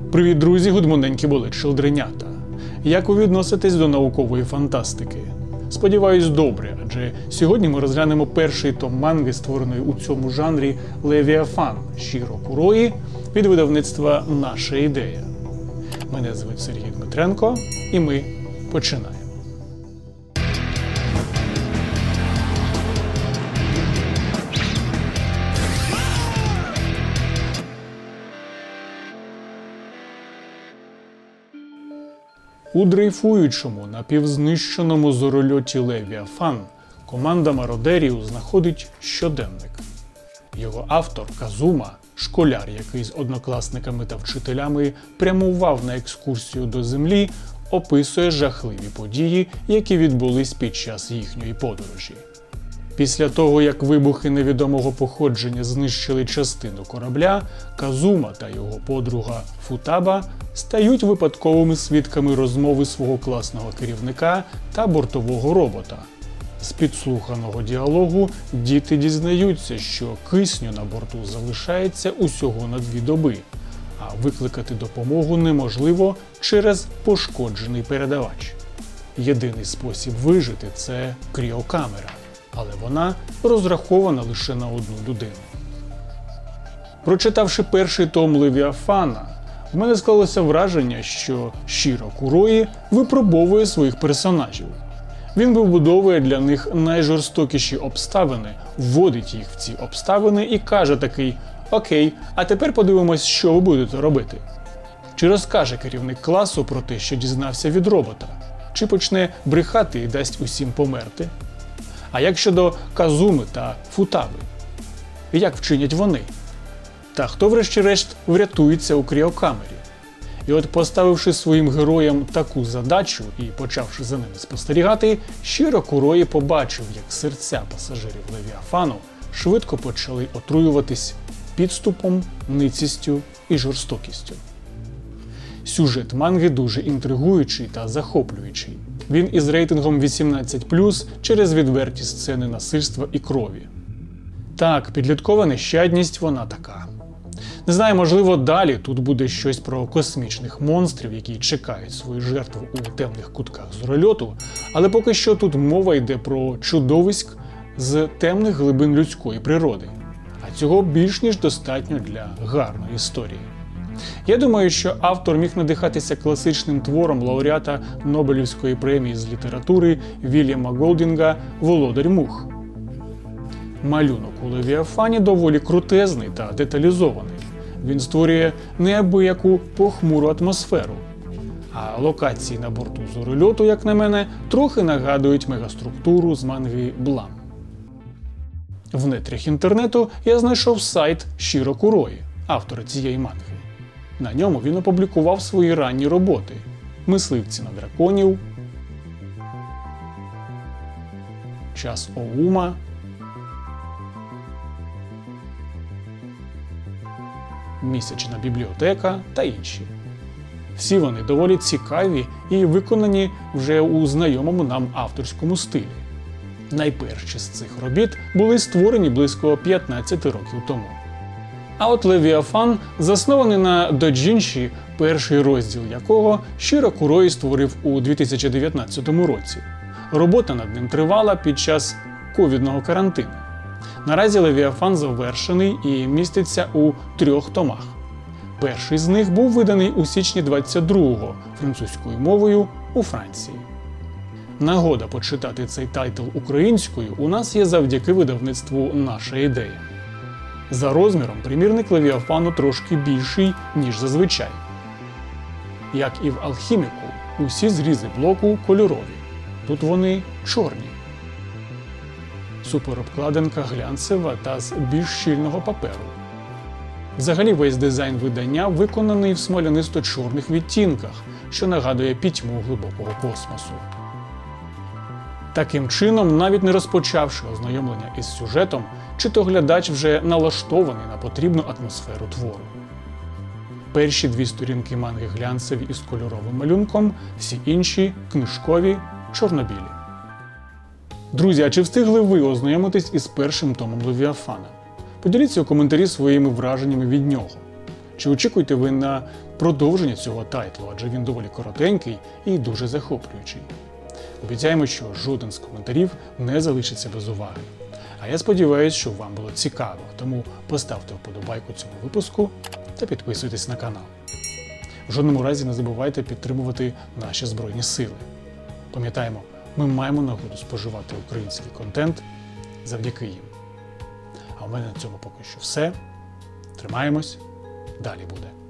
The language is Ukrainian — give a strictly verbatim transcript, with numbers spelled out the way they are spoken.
Привіт, друзі, гудмоненькі були шелдренята. Як ви відноситесь до наукової фантастики? Сподіваюсь, добре, адже сьогодні ми розглянемо перший том манги, створеної у цьому жанрі «Левіафан» Шіро Курої від видавництва «Наша ідея». Мене звуть Сергій Дмитренко, і ми починаємо. У дрейфуючому, напівзнищеному зорольоті Левіафан команда мародерів знаходить щоденник. Його автор Казума, школяр, який з однокласниками та вчителями прямував на екскурсію до Землі, описує жахливі події, які відбулись під час їхньої подорожі. Після того, як вибухи невідомого походження знищили частину корабля, Казума та його подруга Футаба стають випадковими свідками розмови свого класного керівника та бортового робота. З підслуханого діалогу діти дізнаються, що кисню на борту залишається усього на дві доби, а викликати допомогу неможливо через пошкоджений передавач. Єдиний спосіб вижити – це кріокамера, але вона розрахована лише на одну людину. Прочитавши перший том Левіафана, в мене склалося враження, що Шіро Курої випробовує своїх персонажів. Він вибудовує для них найжорстокіші обставини, вводить їх в ці обставини і каже такий: «Окей, а тепер подивимось, що ви будете робити». Чи розкаже керівник класу про те, що дізнався від робота? Чи почне брехати і дасть усім померти? А як щодо Казуми та Футаби? Як вчинять вони? Та хто врешті-решт врятується у кріокамері? І от, поставивши своїм героям таку задачу і почавши за ними спостерігати, Шіро Курої побачив, як серця пасажирів Левіафану швидко почали отруюватись підступом, ницістю і жорстокістю. Сюжет манги дуже інтригуючий та захоплюючий. Він із рейтингом вісімнадцять плюс через відверті сцени насильства і крові. Так, підліткова нещадність вона така. Не знаю, можливо, далі тут буде щось про космічних монстрів, які чекають свою жертву у темних кутках зорольоту, але поки що тут мова йде про чудовиськ з темних глибин людської природи. А цього більш ніж достатньо для гарної історії. Я думаю, що автор міг надихатися класичним твором лауреата Нобелівської премії з літератури Вільяма Голдінга «Володар мух». Малюнок у Левіафані доволі крутезний та деталізований. Він створює неабияку похмуру атмосферу. А локації на борту зорольоту, як на мене, трохи нагадують мегаструктуру з манги Блам. В нетрях інтернету я знайшов сайт Шіро Курої, автора цієї манги. На ньому він опублікував свої ранні роботи «Мисливці на драконів», «Час Оума», «Місячна бібліотека» та інші. Всі вони доволі цікаві і виконані вже у знайомому нам авторському стилі. Найперші з цих робіт були створені близько п'ятнадцяти років тому. А от Левіафан заснований на доджінші, перший розділ якого Шіро Курої створив у дві тисячі дев'ятнадцятому році. Робота над ним тривала під час ковідного карантину. Наразі Левіафан завершений і міститься у трьох томах. Перший з них був виданий у січні двадцять другого французькою мовою у Франції. Нагода почитати цей тайтл українською у нас є завдяки видавництву «Наша ідея». За розміром примірник Левіафану трошки більший, ніж зазвичай. Як і в «Алхіміку», усі зрізи блоку кольорові. Тут вони чорні. Суперобкладинка глянцева та з більш щільного паперу. Взагалі весь дизайн видання виконаний в смолянисто-чорних відтінках, що нагадує пітьму глибокого космосу. Таким чином, навіть не розпочавши ознайомлення із сюжетом, читоглядач вже налаштований на потрібну атмосферу твору. Перші дві сторінки манги глянцеві із кольоровим малюнком, всі інші – книжкові, чорно-білі. Друзі, а чи встигли ви ознайомитись із першим томом Левіафана? Поділіться у коментарі своїми враженнями від нього. Чи очікуєте ви на продовження цього тайтлу, адже він доволі коротенький і дуже захоплюючий? Обіцяємо, що жоден з коментарів не залишиться без уваги. А я сподіваюся, що вам було цікаво, тому поставте вподобайку цьому випуску та підписуйтесь на канал. В жодному разі не забувайте підтримувати наші Збройні Сили. Пам'ятаємо, ми маємо нагоду споживати український контент завдяки їм. А у мене на цьому поки що все. Тримаємось, далі буде.